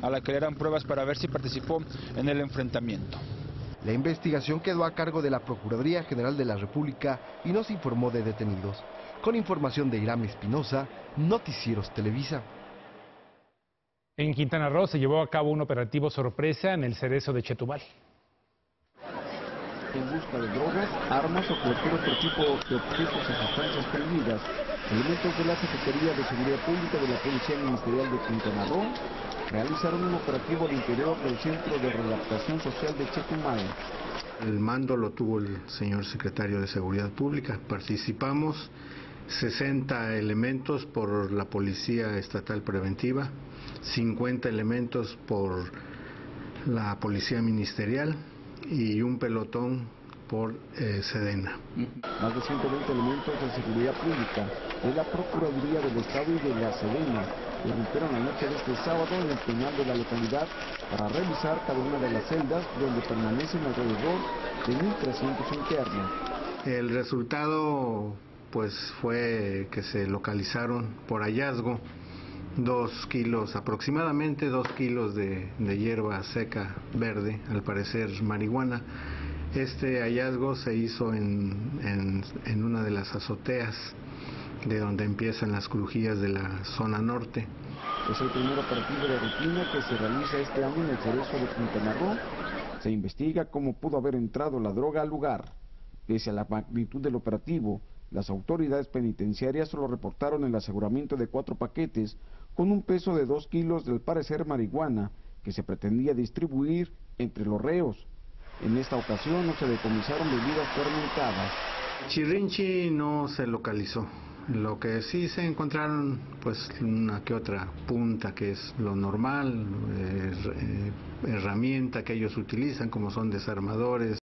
a la que le eran pruebas para ver si participó en el enfrentamiento. La investigación quedó a cargo de la Procuraduría General de la República y no se informó de detenidos. Con información de Irán Espinosa, Noticieros Televisa. En Quintana Roo se llevó a cabo un operativo sorpresa en el Cerezo de Chetumal. En busca de drogas, armas o cualquier otro tipo de objetos o sustancias prohibidas, elementos de la Secretaría de Seguridad Pública de la Policía Ministerial de Quintana Roo realizaron un operativo al interior del Centro de Readaptación Social de Chetumal. El mando lo tuvo el señor secretario de Seguridad Pública. Participamos 60 elementos por la Policía Estatal Preventiva, 50 elementos por la Policía Ministerial y un pelotón por Sedena. Más de 120 elementos de seguridad pública de la Procuraduría del Estado y de la Sedena irrumpieron la noche de este sábado en el penal de la localidad para revisar cada una de las celdas donde permanecen alrededor de 1.300 internos. El resultado pues fue que se localizaron por hallazgo 2 kilos, aproximadamente 2 kilos de hierba seca verde, al parecer marihuana. Este hallazgo se hizo en una de las azoteas de donde empiezan las crujías de la zona norte. Es el primer operativo de rutina que se realiza este año en el Cerezo de Quintana Roo. Se investiga cómo pudo haber entrado la droga al lugar. Pese a la magnitud del operativo, las autoridades penitenciarias solo reportaron el aseguramiento de 4 paquetes con un peso de 2 kilos del parecer marihuana que se pretendía distribuir entre los reos. En esta ocasión no se decomisaron bebidas fermentadas. Chirrinchi no se localizó. Lo que sí se encontraron, pues una que otra punta, que es lo normal, herramienta que ellos utilizan, como son desarmadores.